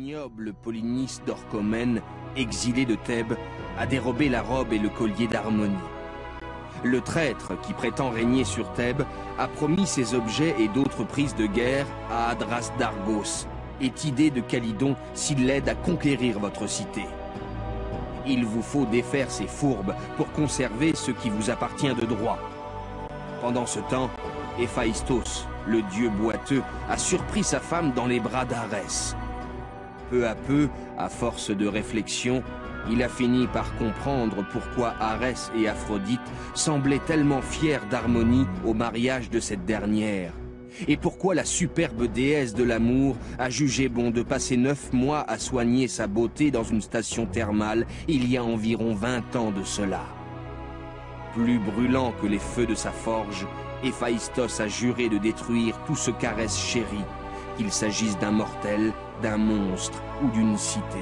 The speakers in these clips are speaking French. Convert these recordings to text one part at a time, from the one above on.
L'ignoble Polynice d'Orchomène, exilé de Thèbes, a dérobé la robe et le collier d'harmonie. Le traître qui prétend régner sur Thèbes a promis ces objets et d'autres prises de guerre à Adras d'Argos et Tidée de Calydon s'il l'aide à conquérir votre cité. Il vous faut défaire ces fourbes pour conserver ce qui vous appartient de droit. Pendant ce temps, Héphaïstos, le dieu boiteux, a surpris sa femme dans les bras d'Arès. Peu à peu, à force de réflexion, il a fini par comprendre pourquoi Arès et Aphrodite semblaient tellement fiers d'harmonie au mariage de cette dernière, et pourquoi la superbe déesse de l'amour a jugé bon de passer 9 mois à soigner sa beauté dans une station thermale il y a environ 20 ans de cela. Plus brûlant que les feux de sa forge, Héphaïstos a juré de détruire tout ce qu'Arès chérit, qu'il s'agisse d'un mortel, d'un monstre ou d'une cité.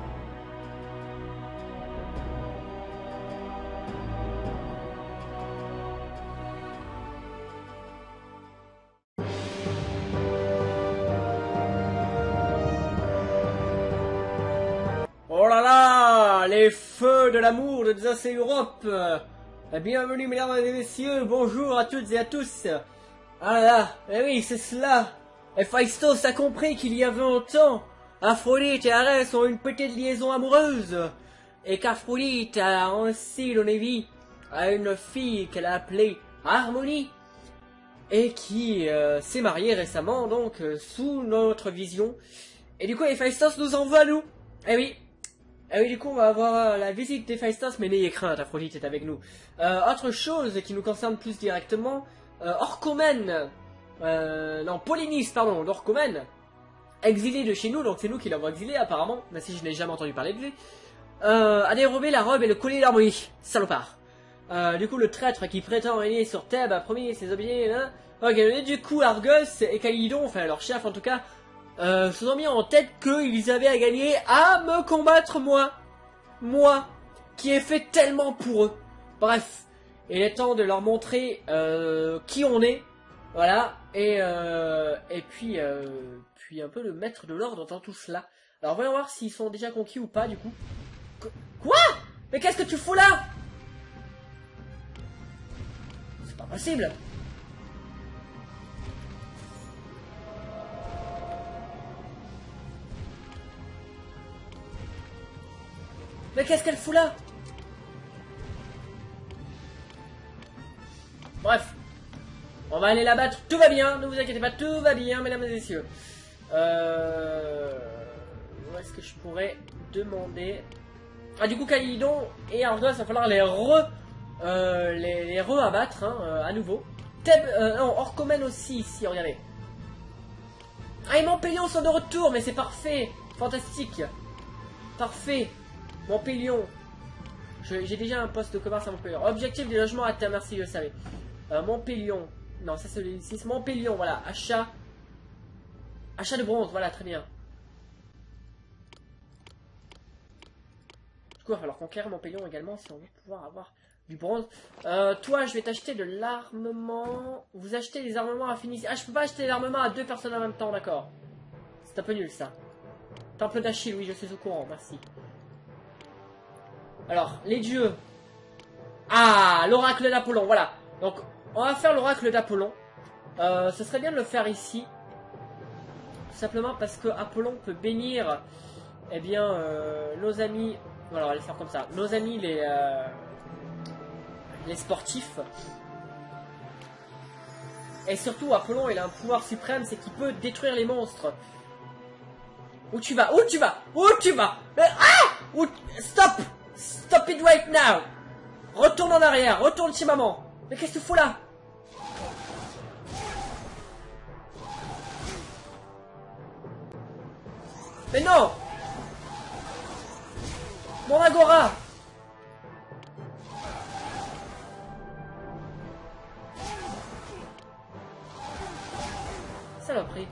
Oh là là, les feux de l'amour de Zeus et Europe. Bienvenue mesdames et messieurs, bonjour à toutes et à tous. Ah là là, eh oui c'est cela. Héphaïstos a compris qu'il y a 20 ans, Aphrodite et Arès ont une petite liaison amoureuse. Et qu'Aphrodite a ainsi donné vie à une fille qu'elle a appelée Harmonie. Et qui s'est mariée récemment, donc sous notre vision. Et du coup Héphaïstos nous envoie à nous. Eh oui. Et oui, du coup, on va avoir la visite d'Héphaïstos, mais n'ayez crainte, Aphrodite est avec nous. Autre chose qui nous concerne plus directement, Orchomène, non, Polynice, pardon, d'Orchomène, exilé de chez nous, donc c'est nous qui l'avons exilé apparemment, même si je n'ai jamais entendu parler de lui, a dérobé la robe et le collier d'harmonie, salopard. Du coup, le traître qui prétend régner sur Thèbes a promis ses objets, hein. Ok, et du coup, Argos et Calydon, enfin leur chef en tout cas, se sont mis en tête qu'ils avaient à gagner à me combattre moi, qui ai fait tellement pour eux. Bref, il est temps de leur montrer qui on est, voilà, et puis un peu le maître de l'ordre dans tout cela. Alors voyons voir s'ils sont déjà conquis ou pas du coup. Quoi? Mais qu'est-ce que tu fous là? C'est pas possible. Mais qu'est-ce qu'elle fout là? Bref. On va aller la battre, tout va bien, ne vous inquiétez pas, tout va bien, mesdames et messieurs. Où est-ce que je pourrais demander... Ah, du coup, Calydon et Argos, il va falloir les re-abattre, hein, à nouveau. Non, Orchomène aussi, ici, regardez. Ah, et Montpellion sont de retour, mais c'est parfait. Fantastique. Parfait. Montpellion. J'ai déjà un poste de commerce à Montpellion. Objectif des logements à terre, merci, je le savais. Montpellion. Non, ça c'est le 6. Montpellion, voilà. Achat. Achat de bronze, voilà, très bien. Du coup, il va falloir conquérir Montpellion également si on veut pouvoir avoir du bronze. Toi, je vais t'acheter de l'armement. Vous achetez des armements à finition. Ah, je peux pas acheter l'armement à 2 personnes en même temps, d'accord. C'est un peu nul ça. Temple d'Achille, oui, je suis au courant, merci. Alors, les dieux. Ah, l'oracle d'Apollon, voilà. Donc, on va faire l'oracle d'Apollon. Ce serait bien de le faire ici. Tout simplement parce que Apollon peut bénir, eh bien, nos amis... Voilà, on va le faire comme ça. Nos amis, les sportifs. Et surtout, Apollon, il a un pouvoir suprême, c'est qu'il peut détruire les monstres. Où tu vas? Où tu vas? Où tu vas? Ah! Stop! Stop it right now! Retourne en arrière, retourne chez maman. Mais qu'est-ce que tu fous là? Mais non! Mon agora! Saloperie.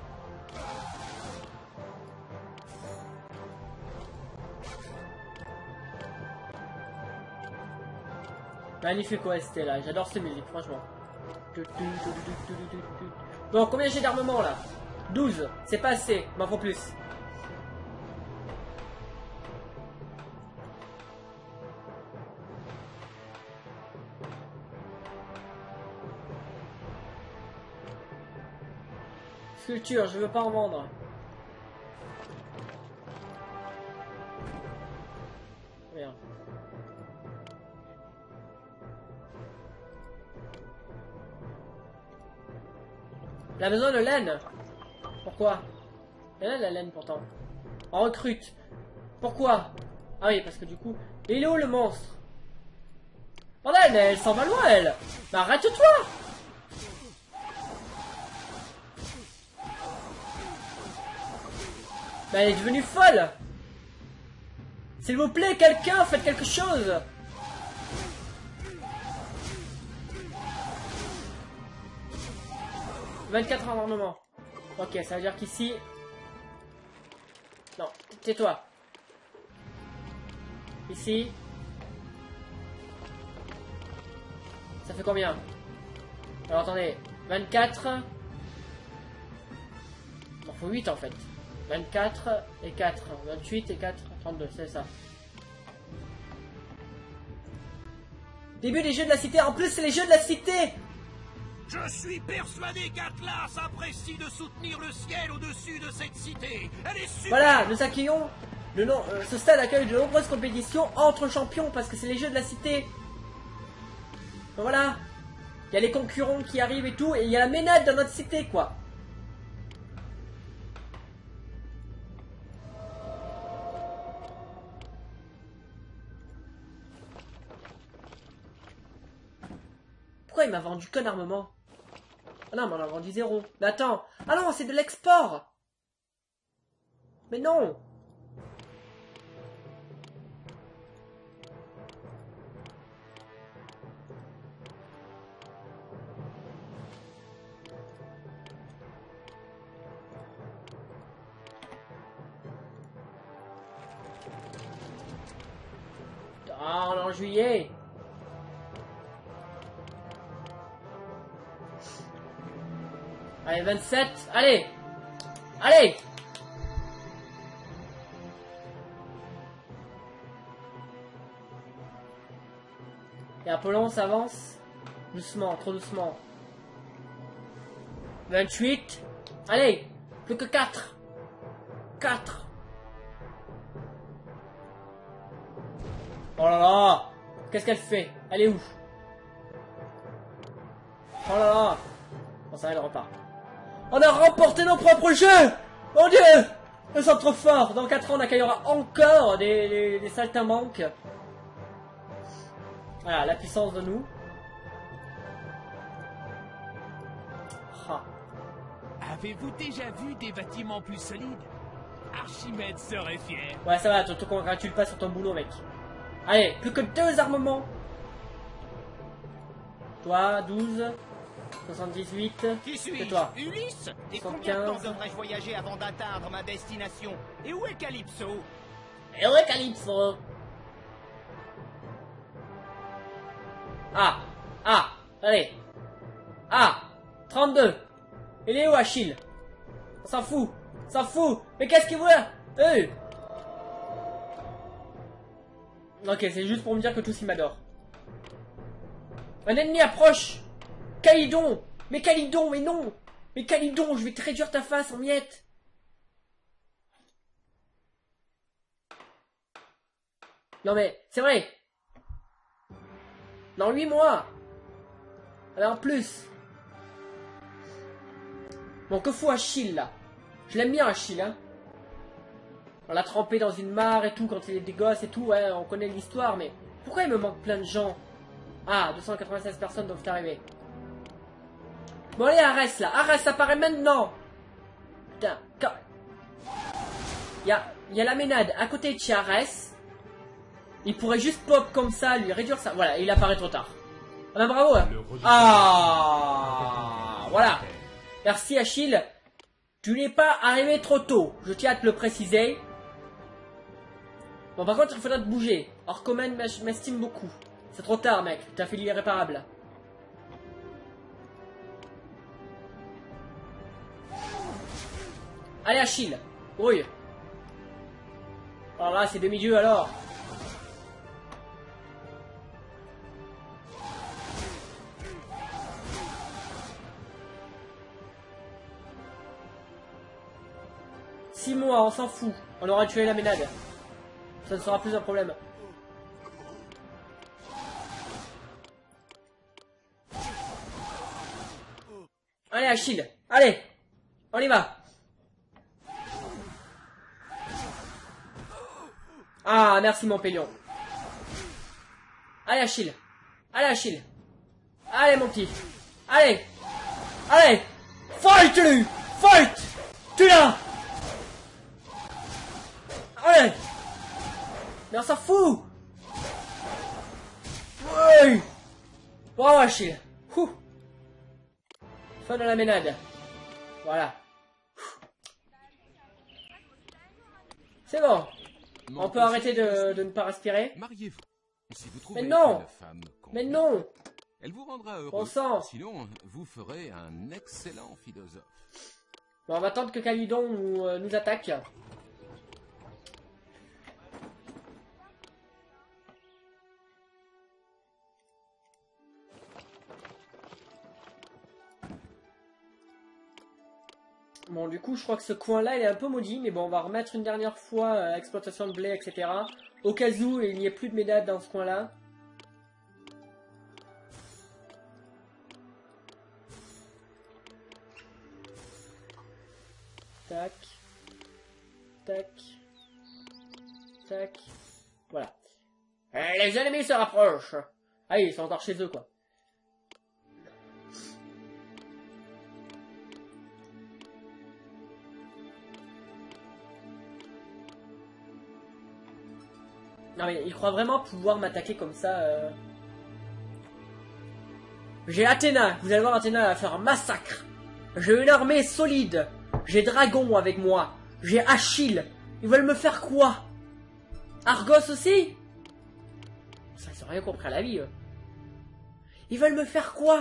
Magnifique OST là, j'adore cette musique, franchement. Bon, combien j'ai d'armement là? 12, c'est pas assez, il m'en faut plus. Sculpture, je veux pas en vendre. Merde. Il a besoin de laine. Pourquoi? Il y en a de la laine pourtant. On recrute. Pourquoi? Ah oui, parce que du coup... Il est où le monstre? Bordel, elle s'en va loin, elle. Bah arrête-toi. Bah elle est devenue folle. S'il vous plaît, quelqu'un, faites quelque chose. « 24 en ornement. Ok, ça veut dire qu'ici... Non, tais-toi. Ici... Ça fait combien? Alors attendez, 24... Il en faut 8 en fait. 24 et 4. 28 et 4, 32, c'est ça. Début des jeux de la cité. En plus, c'est les jeux de la cité. Je suis persuadé qu'Atlas apprécie de soutenir le ciel au-dessus de cette cité. Elle est super. Voilà, nous accueillons... ce stade accueille de nombreuses compétitions entre champions parce que c'est les jeux de la cité. Donc voilà. Il y a les concurrents qui arrivent et tout, et il y a la ménade dans notre cité, quoi. Pourquoi il m'a vendu qu'un armement? Ah non, mais on a vendu 0. Mais attends. Ah non, c'est de l'export. Mais non. Ah, on est en juillet. Allez, 27. Allez. Allez. Et Apollon s'avance. Doucement, trop doucement. 28. Allez. Plus que 4. 4. Oh là là. Qu'est-ce qu'elle fait? Elle est où? Oh là là. Bon, ça, elle repart. On a remporté nos propres jeux! Mon Dieu! Nous sommes trop forts! Dans 4 ans, on accueillera encore des saltimbanques. Voilà, la puissance de nous. Ah. Avez-vous déjà vu des bâtiments plus solides? Archimède serait fier. Ouais, ça va, te congratule pas sur ton boulot, mec. Allez, plus que 2 armements. Toi, 12. 78. Qui suis-je? C'est toi. Ulysse? Et combien de temps devrais-je voyager avant d'atteindre ma destination? Et où est Calypso? Et ouais, Calypso. Ah. Ah. Allez. Ah. 32. Il est où, Achille? On s'en fout. On s'en fout. Mais qu'est-ce qu'il voit? Ok, c'est juste pour me dire que tous ils m'adorent. Un ennemi approche. Calydon! Mais Calydon, mais non! Mais Calydon, je vais te réduire ta face en miettes! Non mais, c'est vrai! Dans 8 mois! Alors en plus! Bon, que fout Achille là? Je l'aime bien Achille, hein? On l'a trempé dans une mare et tout quand il est des gosses et tout, ouais, on connaît l'histoire, mais pourquoi il me manque plein de gens? Ah, 296 personnes doivent arriver. Bon allez, Arès là, Arès apparaît maintenant. Putain, quand... Il y a la ménade à côté de chez Arès. Il pourrait juste pop comme ça, lui réduire ça. Voilà, il apparaît trop tard. Ah ben bravo hein. Ah, voilà. Merci Achille. Tu n'es pas arrivé trop tôt, je tiens à te le préciser. Bon par contre il faudra te bouger. Orcomen m'estime beaucoup. C'est trop tard mec, tu as fait l'irréparable. Allez Achille, brouille. Alors là c'est demi-dieu alors. 6 mois, on s'en fout. On aura tué la Ménade. Ça ne sera plus un problème. Allez, Achille. Allez. On y va. Ah, merci mon pélion. Allez, Achille. Allez, Achille. Allez, mon petit. Allez. Allez. Fight, lui. Fight. Tu l'as. Allez. Mais on s'en fout. Oui. Bravo, Achille. Ouh. Fin de la Ménade. Voilà. C'est bon. On peut arrêter de ne pas respirer. Mariez-vous. Si vous trouvez Mais non. une femme Mais non. elle vous rendra heureux. Bon sang. Sinon, vous ferez un excellent philosophe. Bon, on va attendre que Calidon nous attaque. Bon, du coup, je crois que ce coin-là, il est un peu maudit, mais bon, on va remettre une dernière fois exploitation de blé, etc. Au cas où il n'y ait plus de médailles dans ce coin-là. Tac. Tac. Tac. Voilà. Les ennemis se rapprochent. Ah, ils sont encore chez eux, quoi. Non mais il croit vraiment pouvoir m'attaquer comme ça. J'ai Athéna, vous allez voir Athéna va faire un massacre. J'ai une armée solide. J'ai Dragon avec moi. J'ai Achille. Ils veulent me faire quoi? Argos aussi? Ça, ils ont rien compris à la vie. Ils veulent me faire quoi?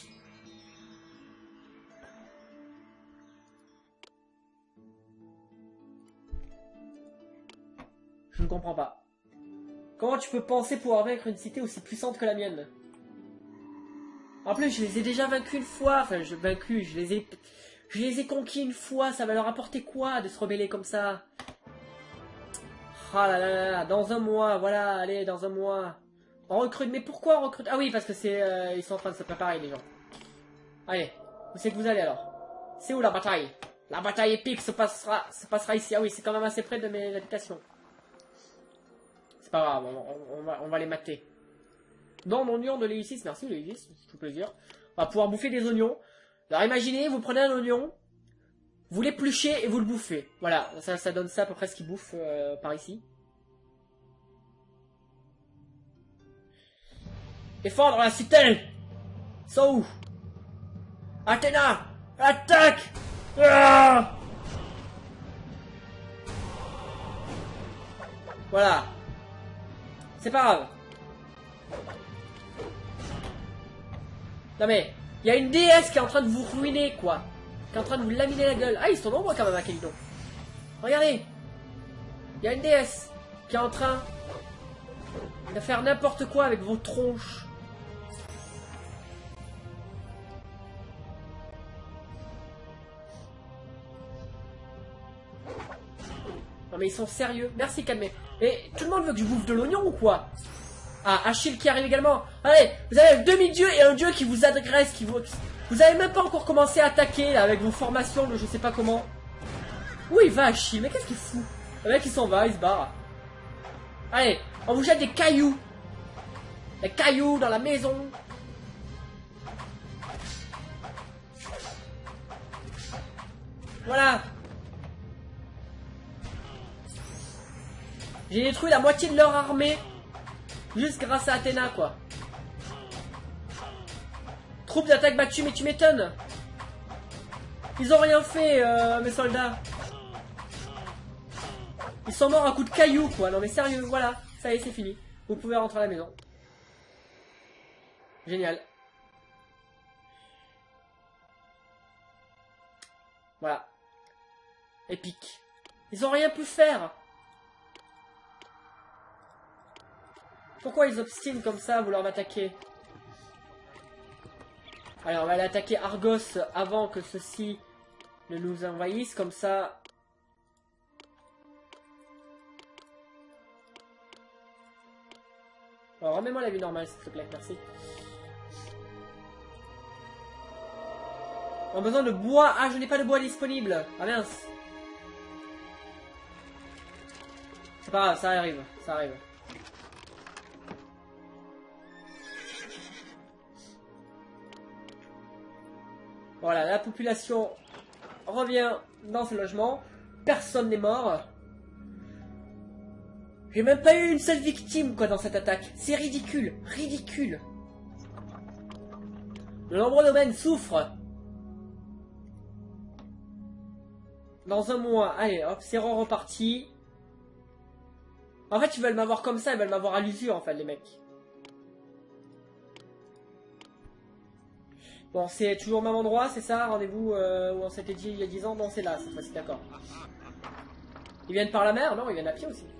Je ne comprends pas. Comment tu peux penser pouvoir vaincre une cité aussi puissante que la mienne? En plus, je les ai déjà vaincus une fois. Enfin, je les ai conquis une fois. Ça va leur apporter quoi de se rebeller comme ça? Ah là là là là. Dans un mois, voilà. Allez, dans un mois. On recrute. Mais pourquoi on recrute? Ah oui, parce que c'est... ils sont en train de se préparer, les gens. Allez. Où c'est que vous allez, alors? C'est où, la bataille? La bataille épique se passera ici. Ah oui, c'est quand même assez près de mes habitations. C'est pas grave, on va les mater. Non, l'oignon de Léucis, merci Léucis, c'est tout plaisir. On va pouvoir bouffer des oignons. Alors imaginez, vous prenez un oignon, vous l'épluchez et vous le bouffez. Voilà, ça donne ça à peu près ce qu'il bouffe par ici. Défendre la citadelle. Ils sont où? Athéna, attaque! Ah, voilà. C'est pas grave. Non mais, il y a une déesse qui est en train de vous ruiner, quoi. Qui est en train de vous laminer la gueule. Ah, ils sont nombreux quand même à Calidon. Regardez. Il y a une déesse qui est en train de faire n'importe quoi avec vos tronches. Non mais ils sont sérieux. Merci, calmez. Et tout le monde veut que je bouffe de l'oignon ou quoi? Ah, Achille qui arrive également. Allez, vous avez un demi-dieu et un dieu qui vous agresse, qui vous... Vous avez même pas encore commencé à attaquer, là, avec vos formations de je sais pas comment. Où il va, Achille? Mais qu'est-ce qu'il fout? Le mec, il s'en va, il se barre. Allez, on vous jette des cailloux. Des cailloux dans la maison. Voilà. J'ai détruit la moitié de leur armée. Juste grâce à Athéna, quoi. Troupes d'attaque battues, mais tu m'étonnes. Ils ont rien fait, mes soldats. Ils sont morts à coups de cailloux, quoi. Non mais sérieux, voilà. Ça y est, c'est fini. Vous pouvez rentrer à la maison. Génial. Voilà. Épique. Ils ont rien pu faire. Pourquoi ils obstinent comme ça à vouloir m'attaquer? Allez, on va aller attaquer Argos avant que ceux-ci ne nous envahissent. Comme ça, Alors, remets-moi la vue normale, s'il te plaît, merci. On a besoin de bois. Ah, je n'ai pas de bois disponible. Ah mince. C'est pas grave, ça arrive, ça arrive. Voilà, la population revient dans ce logement. Personne n'est mort. J'ai même pas eu une seule victime, quoi, dans cette attaque. C'est ridicule, ridicule. De nombreux domaines souffrent. Dans un mois, allez, hop, c'est reparti. En fait, ils veulent m'avoir comme ça, ils veulent m'avoir à l'usure, en fait, les mecs. Bon, c'est toujours au même endroit, c'est ça? Rendez-vous où on s'était dit il y a 10 ans? Non, c'est là, cette fois-ci, d'accord. Ils viennent par la mer? Non, ils viennent à pied aussi.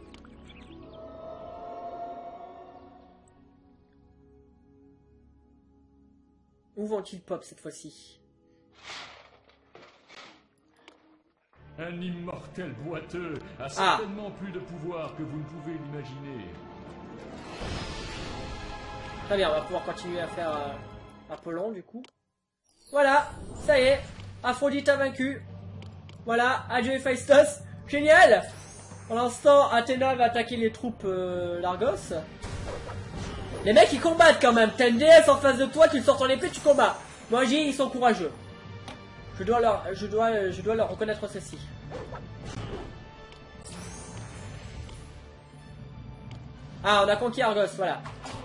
Où vont-ils pop cette fois-ci? Un immortel boiteux a certainement plus de pouvoir que vous ne pouvez l'imaginer. Très bien, on va pouvoir continuer à faire Apollon du coup. Voilà, ça y est, Aphrodite a vaincu. Voilà, adieu Héphaïstos, génial. Pour l'instant, Athéna va attaquer les troupes Largos. Les mecs ils combattent quand même, t'as une déesse en face de toi, tu sors ton épée, tu combats. Moi j'ai, ils sont courageux. Je dois leur reconnaître ceci. Ah, on a conquis Argos, voilà.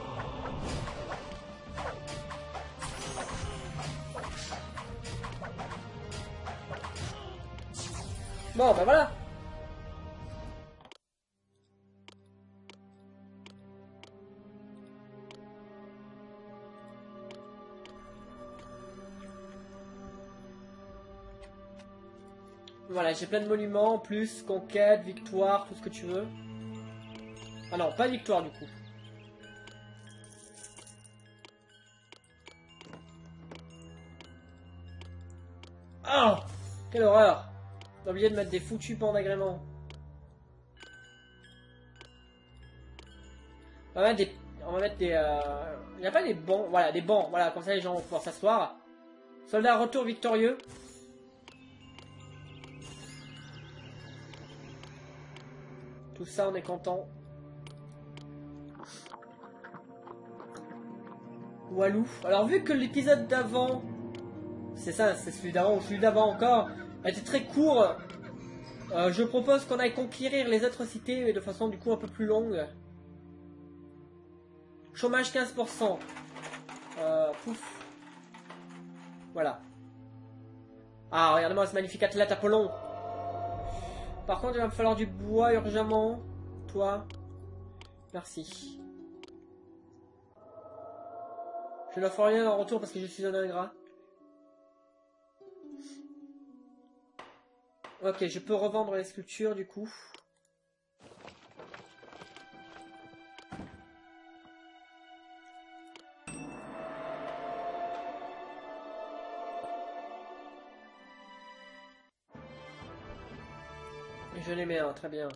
Bon, ben voilà. Voilà, j'ai plein de monuments, plus conquête, victoire, tout ce que tu veux. Ah non, pas victoire du coup. Oh, quelle horreur. J'ai oublié de mettre des foutus bancs d'agrément. On va mettre des... Il n'y a pas des bancs, voilà, des bancs, voilà, comme ça les gens vont pouvoir s'asseoir. Soldat retour victorieux. Tout ça, on est content. Walou. Alors, vu que l'épisode d'avant... C'est ça, c'est celui d'avant ou celui d'avant encore... a été très court. Je propose qu'on aille conquérir les autres cités, mais de façon du coup un peu plus longue. Chômage 15%. Pouf. Voilà. Ah, regardez-moi ce magnifique athlète Apollon. Par contre, il va me falloir du bois urgemment. Toi. Merci. Je ne ferai rien en retour parce que je suis un ingrat. Ok, je peux revendre les sculptures du coup. Je les mets, hein, très bien.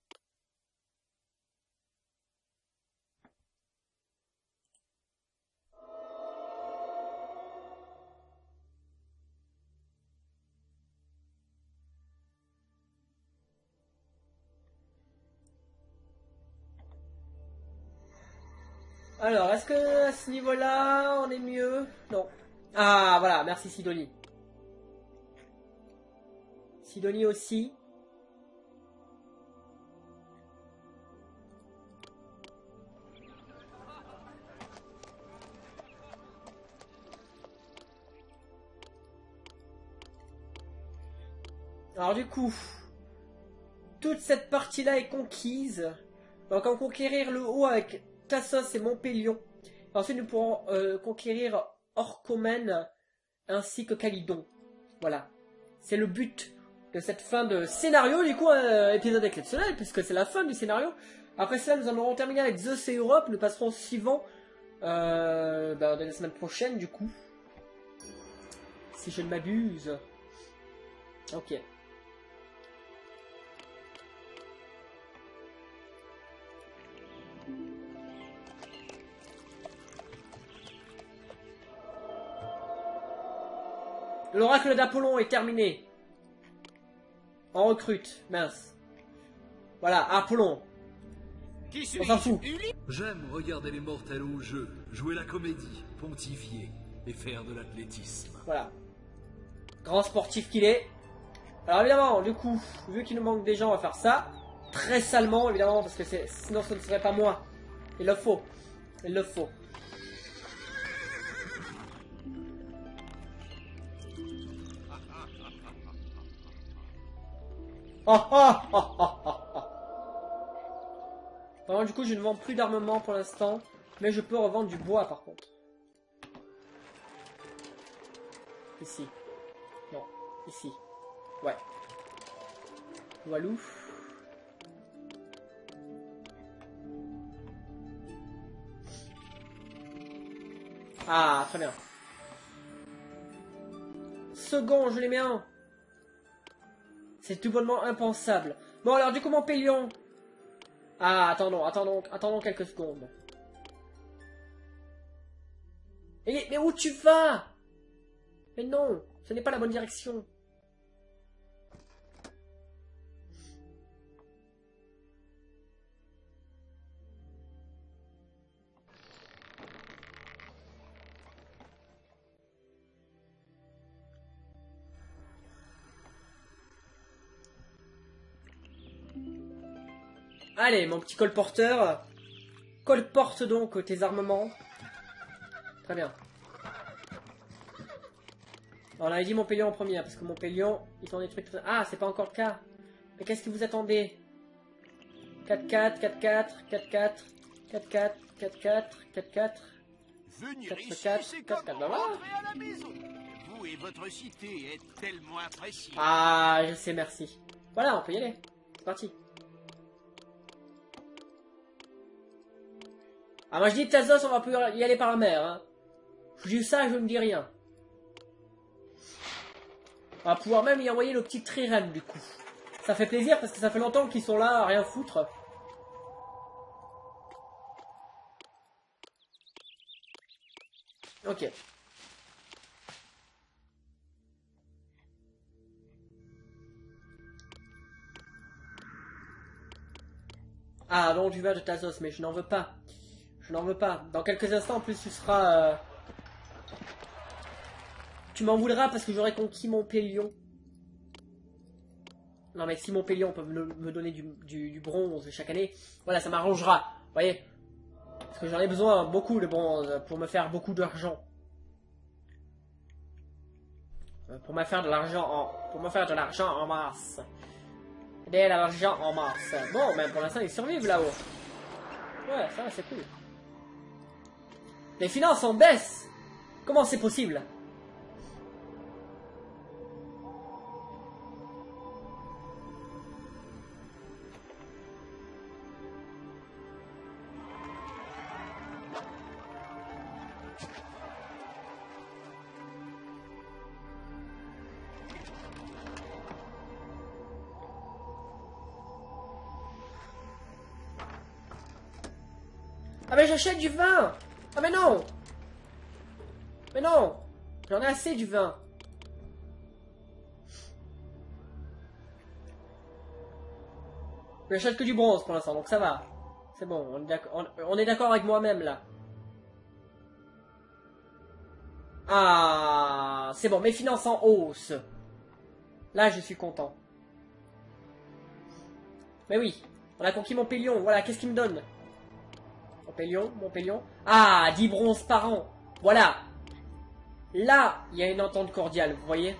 Alors, est-ce que à ce niveau-là, on est mieux? Non. Ah, voilà, merci Sidonie. Sidonie aussi. Alors du coup, toute cette partie-là est conquise. Donc on va conquérir le haut avec Tassos et Montpellion. Ensuite nous pourrons conquérir Orchomène ainsi que Calydon. Voilà. C'est le but de cette fin de scénario, du coup, épisode exceptionnel, puisque c'est la fin du scénario. Après ça, nous en aurons terminé avec Zeus et Europe. Nous passerons au suivant dans la semaine prochaine, du coup. Si je ne m'abuse. Ok. L'oracle d'Apollon est terminé. On recrute, mince. Voilà, Apollon. Qui On s'en fout. J'aime regarder les mortels au jeu, jouer la comédie, pontifier et faire de l'athlétisme. Voilà. Grand sportif qu'il est. Alors évidemment, du coup, vu qu'il nous manque des gens, on va faire ça. Très salement, évidemment, parce que sinon ce ne serait pas moi. Il le faut. Il le faut. Oh oh oh oh oh oh. Alors, du coup, je ne vends plus d'armement pour l'instant, mais je peux revendre du bois par contre. Ici. Non, ici. Ouais. Walou. Ah, très bien. Second, je les mets un. C'est tout bonnement impensable. Bon, alors, du coup, mon Pélion. Ah, attendons quelques secondes. Mais où tu vas? Mais non, ce n'est pas la bonne direction. Allez, mon petit colporteur. Colporte donc tes armements. Très bien. Alors, on avait dit Montpellier en premier, parce que Montpellier, ils sont détruits. Ah, c'est pas encore le cas. Mais qu'est-ce que vous attendez? 4-4, 4-4, 4-4, 4-4, 4-4, 4-4. Venir ici, 4-4, c'est comme 4-4, rentrer à la maison. Vous et votre cité êtes tellement appréciés. Ah, je sais, merci. Voilà, on peut y aller. C'est parti. Ah, moi je dis Tazos, on va pouvoir y aller par la mer. Hein. Je dis ça, je ne dis rien. On va pouvoir même y envoyer le petit trirème du coup. Ça fait plaisir parce que ça fait longtemps qu'ils sont là à rien foutre. Ok. Ah, non, du vin de Tazos, mais je n'en veux pas. Je n'en veux pas. Dans quelques instants, en plus, tu seras... Tu m'en voudras parce que j'aurai conquis Montpellier. Non, mais si Montpellier peut me donner du bronze chaque année, voilà, ça m'arrangera. Vous voyez? Parce que j'en ai besoin beaucoup de bronze pour me faire beaucoup d'argent. Pour me faire de l'argent en masse. De l'argent en masse. Bon, même pour l'instant, ils survivent là-haut. Ouais, ça, c'est cool. Les finances en baisse. Comment c'est possible? Ah mais j'achète du vin. Ah mais non. Mais non. J'en ai assez du vin. J'achète que du bronze pour l'instant, donc ça va. C'est bon, on est d'accord avec moi-même là. Ah, c'est bon, mes finances en hausse. Là, je suis content. Mais oui, on a conquis Montpellier. Voilà, qu'est-ce qu'il me donne? Montpellier. Ah, 10 bronzes par an. Voilà. Là, il y a une entente cordiale, vous voyez?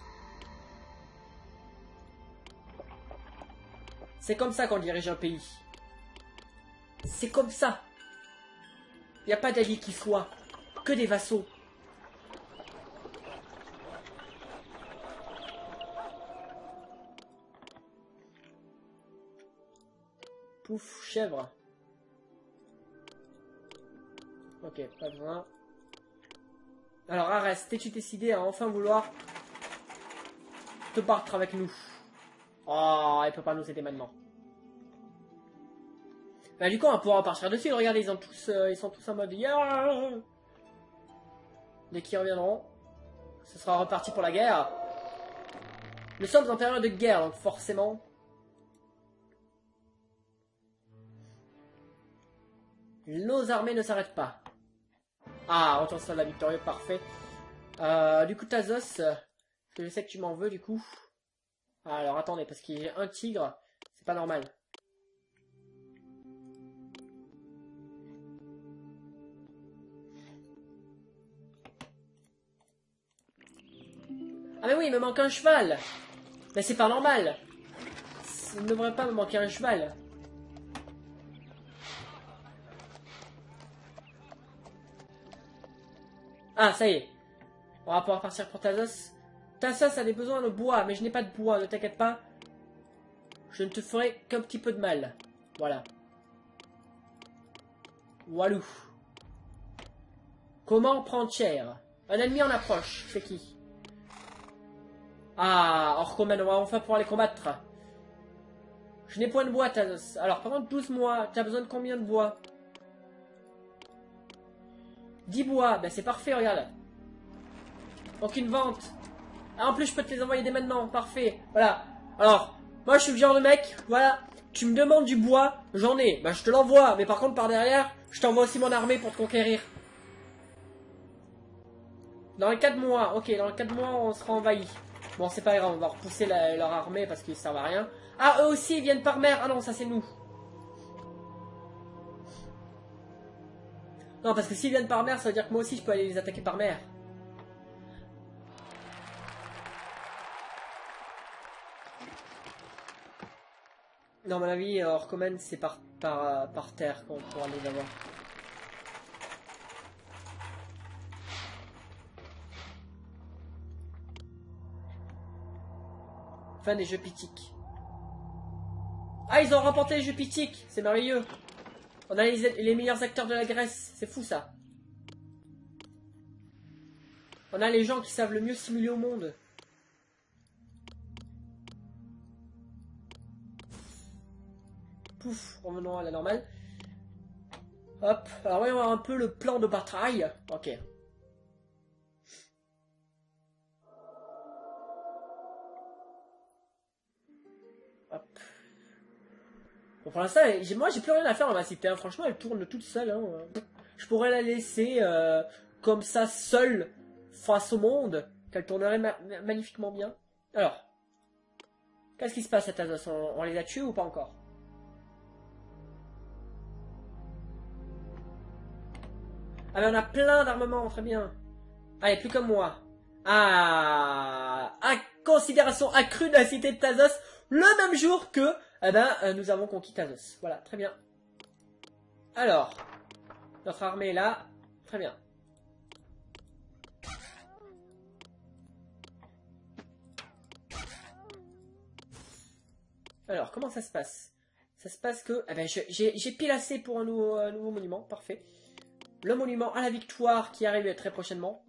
C'est comme ça qu'on dirige un pays. C'est comme ça. Il n'y a pas d'alliés qui soient. Que des vassaux. Pouf, chèvre. Ok, pas besoin. Alors Arès, t'es-tu décidé à enfin vouloir te battre avec nous? Oh, il peut pas nous aider maintenant. Bah du coup, on va pouvoir partir dessus. Regardez, ils sont tous en mode yeah. Dès qu'ils reviendront. ce sera reparti pour la guerre. Nous sommes en période de guerre, donc forcément. Nos armées ne s'arrêtent pas. Ah, retour sur la victorieux, parfait. Du coup, Thasos, je sais que tu m'en veux, du coup. Ah, alors, attendez, parce qu'il y a un tigre, c'est pas normal. Ah mais oui, il me manque un cheval. Mais c'est pas normal. Il ne devrait pas me manquer un cheval. Ah, ça y est. On va pouvoir partir pour Thasos. Thasos a des besoins de bois, mais je n'ai pas de bois, ne t'inquiète pas. Je ne te ferai qu'un petit peu de mal. Voilà. Walou. Comment prendre cher? Un ennemi en approche. C'est qui? Ah, Orcomen, on va enfin pouvoir les combattre. Je n'ai point de bois, Thasos. Alors, pendant 12 mois, tu as besoin de combien de bois? 10 bois, ben c'est parfait, regarde. Aucune vente. Ah, en plus, je peux te les envoyer dès maintenant, parfait. Voilà. Alors, moi, je suis le genre de mec, voilà. Tu me demandes du bois, j'en ai. Ben, je te l'envoie, mais par contre, par derrière, je t'envoie aussi mon armée pour te conquérir. Dans les 4 mois, ok, dans les 4 mois, on sera envahi. Bon, c'est pas grave, on va repousser leur armée parce qu'ils servent à rien. Ah, eux aussi, ils viennent par mer. Ah non, ça c'est nous. Non, parce que s'ils viennent par mer, ça veut dire que moi aussi, je peux aller les attaquer par mer. Non, à mon avis, Orcomen, c'est par terre qu'on pourra les avoir. Fin des jeux Pythiques. Ah, ils ont remporté les jeux Pythiques. C'est merveilleux. On a les meilleurs acteurs de la Grèce. C'est fou, ça. On a les gens qui savent le mieux simuler au monde. Pouf, revenons à la normale. Hop, alors voyons voir un peu le plan de bataille. Ok. Hop. Bon, pour l'instant, moi j'ai plus rien à faire dans ma cité. Hein. Franchement, elle tourne toute seule. Hein. Je pourrais la laisser comme ça, seule, face au monde, qu'elle tournerait magnifiquement bien. Alors, qu'est-ce qui se passe à Thasos? On les a tués ou pas encore? Ah mais on a plein d'armements, très bien. Allez, plus comme moi. Ah, à considération accrue de la cité de Thasos, le même jour que nous avons conquis Thasos. Voilà, très bien. Alors, notre armée est là. Très bien. Alors, comment ça se passe? Ça se passe que... Eh ben, j'ai pile assez pour un nouveau monument. Parfait. Le monument à la victoire qui arrive très prochainement.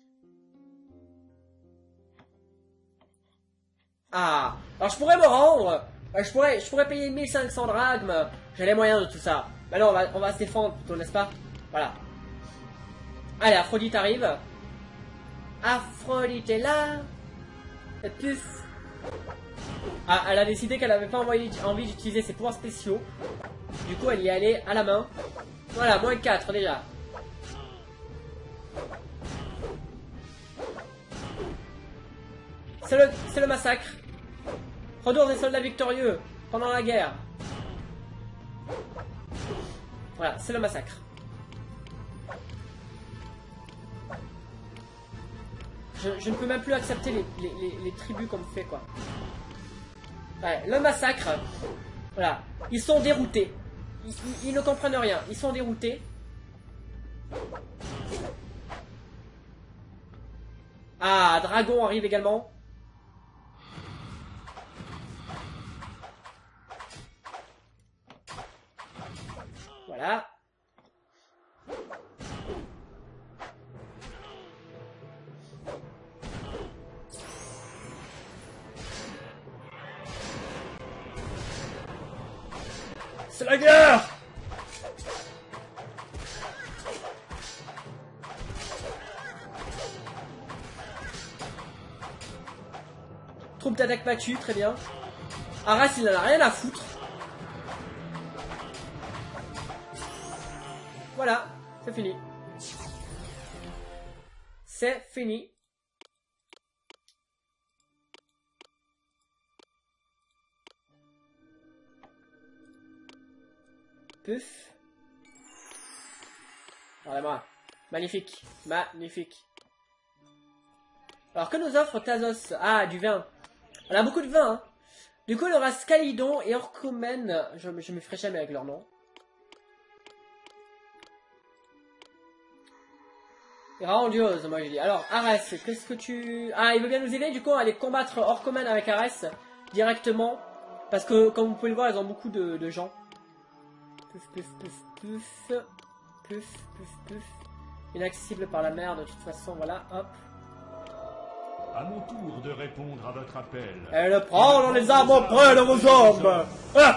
Ah, alors je pourrais me rendre. Je pourrais payer 1500 drachmes. J'ai les moyens de tout ça. Mais non, on va se défendre plutôt, n'est-ce pas? Voilà. Allez, Aphrodite arrive. Aphrodite est là. Et puf. Ah, elle a décidé qu'elle n'avait pas envie d'utiliser ses pouvoirs spéciaux. Du coup, elle y est allée à la main. Voilà, moins 4 déjà. C'est le massacre. Retour des soldats victorieux pendant la guerre. Voilà, c'est le massacre. Je ne peux même plus accepter les tribus qu'on me fait, quoi. Ouais, le massacre. Voilà, ils sont déroutés. Ils ne comprennent rien, ils sont déroutés. Ah, Dragon arrive également. Voilà. C'est la guerre! Groupe d'attaque battu, très bien. Arras, il en a rien à foutre. Voilà, c'est fini. C'est fini. Puff. Voilà, magnifique, magnifique. Alors que nous offre Tazos? Ah, du vin. On a beaucoup de vin, hein. Du coup, il y aura Scalidon et Orcomen. Je me ferai jamais avec leur nom. Grandiose, moi je dis. Alors, Arès, qu'est-ce que tu... Ah, il veut bien nous aider, du coup, on va aller combattre Orcomen avec Arès directement. Parce que, comme vous pouvez le voir, ils ont beaucoup de gens. Puf, puf, puf, puf. Puf, puf, puf. Inaccessible par la mer, de toute façon, voilà, hop. À mon tour de répondre à votre appel. Et le prendre les arbres près de vos jambes.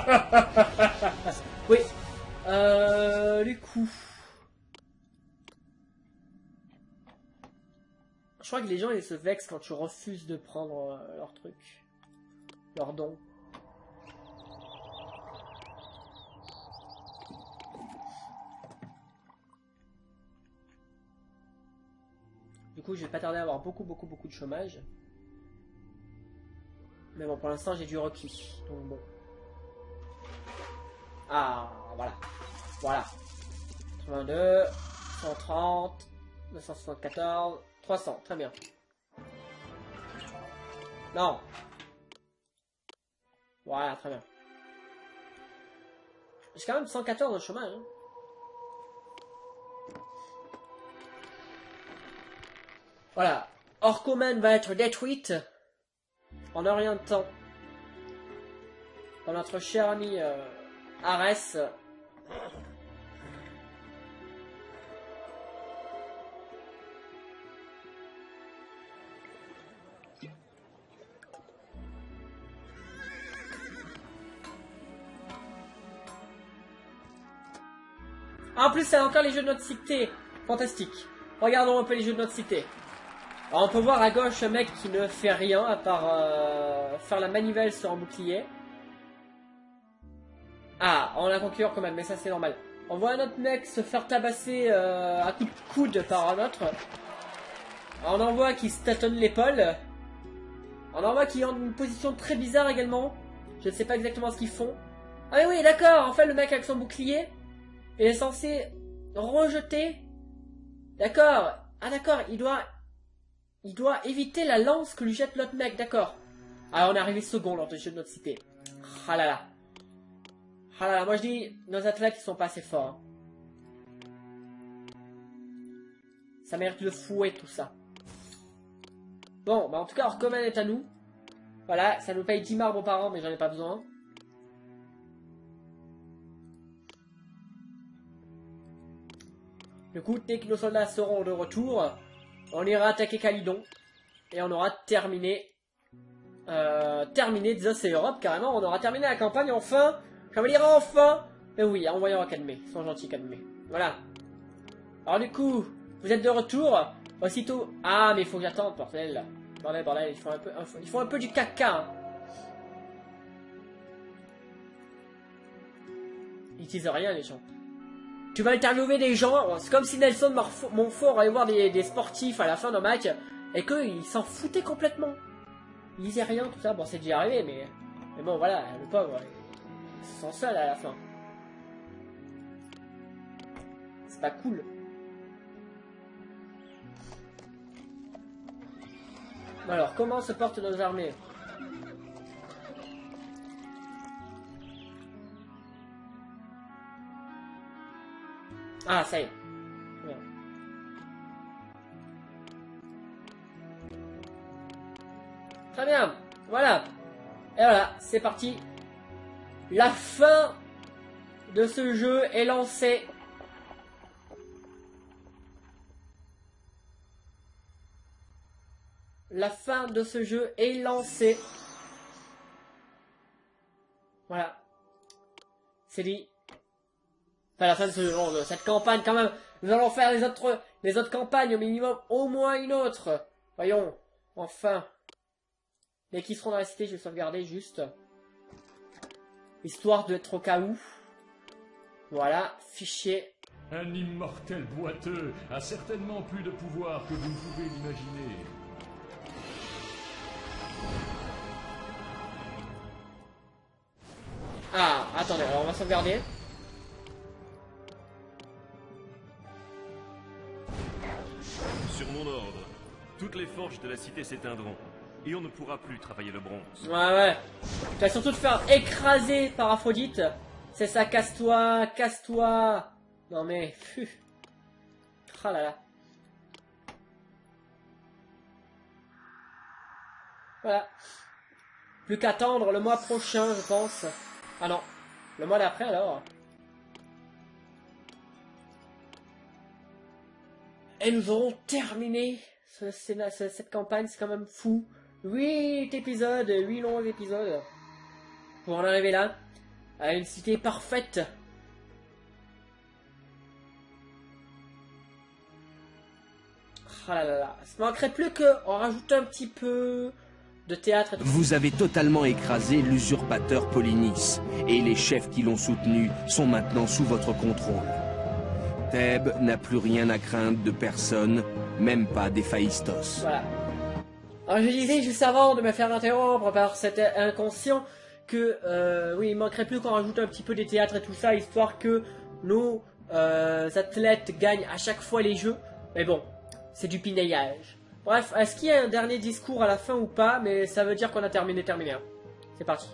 Oui. Du coup. Je crois que les gens ils se vexent quand tu refuses de prendre leur truc. Leur don. Du coup, je vais pas tarder à avoir beaucoup de chômage. Mais bon, pour l'instant, j'ai du requis. Donc bon. Ah, voilà. Voilà. 82, 130, 274, 300. Très bien. Non. Voilà, très bien. J'ai quand même 114 de chômage. Hein. Voilà. Orcomen va être détruite en un rien de temps. Par notre cher ami Arès. En plus, c'est encore les jeux de notre cité. Fantastique. Regardons un peu les jeux de notre cité. Alors, on peut voir à gauche un mec qui ne fait rien à part faire la manivelle sur un bouclier. Ah, on a concurrent quand même, mais ça c'est normal. On voit un autre mec se faire tabasser à coups de coude par un autre. On en voit qui se tâtonne l'épaule. On en voit qui est en une position très bizarre également. Je ne sais pas exactement ce qu'ils font. Ah mais oui, d'accord, en fait le mec avec son bouclier, il est censé rejeter. D'accord. Ah d'accord, il doit éviter la lance que lui jette l'autre mec, d'accord. Alors on est arrivé second lors des jeux de notre cité. Ah là là. Ah là là, moi je dis, nos athlètes ils sont pas assez forts. Hein. Ça mérite le fouet tout ça. Bon, bah en tout cas, Orcomen est à nous. Voilà, ça nous paye 10 marbres par an, mais j'en ai pas besoin. Du coup, dès que nos soldats seront de retour, on ira attaquer Calydon. Et on aura terminé. Terminé Zos et Europe, carrément. On aura terminé la campagne, enfin. Je vais dire enfin. Et oui, en voyant Académie. Ils sont gentils, Académie. Voilà. Alors du coup, vous êtes de retour. Aussitôt... Ah, mais il faut que j'attende, bordel. Bordel, ils font un peu du caca. Hein. Ils disent rien, les gens. Tu vas interviewer des gens, c'est comme si Nelson Montfort allait voir des sportifs à la fin d'un match, et qu'ils s'en foutaient complètement. Ils disaient rien, tout ça. Bon, c'est déjà arrivé, mais bon, voilà, le pauvre, il se sent seul à la fin. C'est pas cool. Alors, comment se portent nos armées? Ah, ça y est. Bien. Très bien. Voilà. Et voilà, c'est parti. La fin de ce jeu est lancée. La fin de ce jeu est lancée. Voilà. C'est dit. Enfin, la fin de cette campagne, quand même. Nous allons faire les autres campagnes, au minimum, au moins une autre. Voyons. Enfin. Dès qu'ils seront dans la cité, je vais sauvegarder juste. Histoire d'être au cas où. Voilà, fichier. Un immortel boiteux a certainement plus de pouvoir que vous ne pouvez l'imaginer. Ah, attendez, alors on va sauvegarder. Sur mon ordre, toutes les forges de la cité s'éteindront. Et on ne pourra plus travailler le bronze. Ouais. Tu vas surtout te faire écraser par Aphrodite. C'est ça, casse-toi, casse-toi. Non mais, ah là là. Voilà. Plus qu'attendre le mois prochain, je pense. Ah non, le mois d'après alors. Et nous aurons terminé cette campagne, c'est quand même fou. 8 épisodes, 8 longs épisodes. Pour en arriver là, à une cité parfaite. Ah là là là. Ça manquerait plus qu'on rajoute un petit peu de théâtre. Et tout. Vous avez totalement écrasé l'usurpateur Polynice, et les chefs qui l'ont soutenu sont maintenant sous votre contrôle. Thèbes n'a plus rien à craindre de personne, même pas d'Héphaïstos. Voilà. Alors je disais juste avant de me faire interrompre par cet inconscient que oui, il manquerait plus qu'on rajoute un petit peu des théâtres et tout ça, histoire que nos athlètes gagnent à chaque fois les jeux. Mais bon, c'est du pinaillage. Bref, est-ce qu'il y a un dernier discours à la fin ou pas? Mais ça veut dire qu'on a terminé. Hein. C'est parti.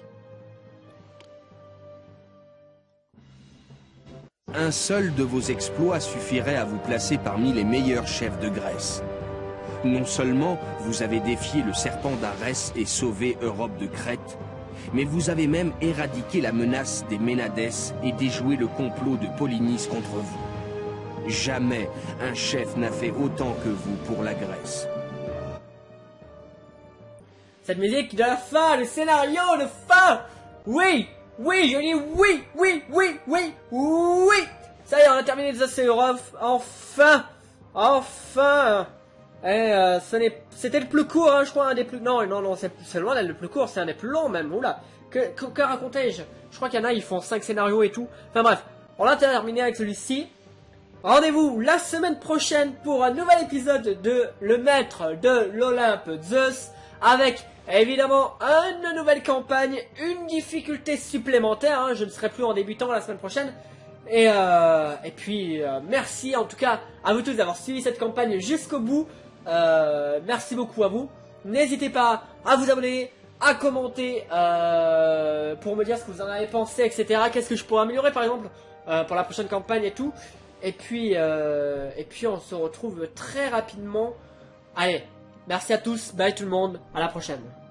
Un seul de vos exploits suffirait à vous placer parmi les meilleurs chefs de Grèce. Non seulement vous avez défié le serpent d'Arès et sauvé Europe de Crète, mais vous avez même éradiqué la menace des Ménades et déjoué le complot de Polynice contre vous. Jamais un chef n'a fait autant que vous pour la Grèce. Cette musique de la fin, le scénario de fin. Oui, oui, je dis oui. Ça y est, on a terminé les Europe. Enfin. Et c'était le plus court, hein, je crois, un des plus... Non, c'est loin d'être le plus court, c'est un des plus longs même, oula. Que racontais-je? Je crois qu'il y en a, ils font 5 scénarios et tout. Enfin bref, on a terminé avec celui-ci. Rendez-vous la semaine prochaine pour un nouvel épisode de Le Maître de l'Olympe Zeus, avec évidemment une nouvelle campagne, une difficulté supplémentaire, hein, je ne serai plus en débutant la semaine prochaine. Et puis merci en tout cas à vous tous d'avoir suivi cette campagne jusqu'au bout. Merci beaucoup à vous. N'hésitez pas à vous abonner, à commenter pour me dire ce que vous en avez pensé, etc. Qu'est-ce que je pourrais améliorer par exemple pour la prochaine campagne et tout. Et puis on se retrouve très rapidement. Allez, merci à tous, bye tout le monde, à la prochaine.